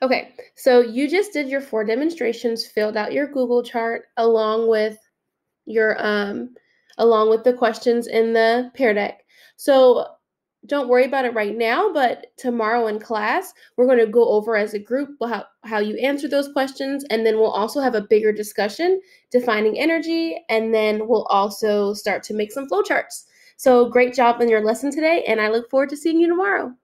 Okay, so you just did your 4 demonstrations, filled out your Google chart your along with the questions in the Pear Deck. So don't worry about it right now, but tomorrow in class, we're going to go over as a group how you answer those questions, and then we'll also have a bigger discussion defining energy, and then we'll also start to make some flowcharts. So great job in your lesson today, and I look forward to seeing you tomorrow.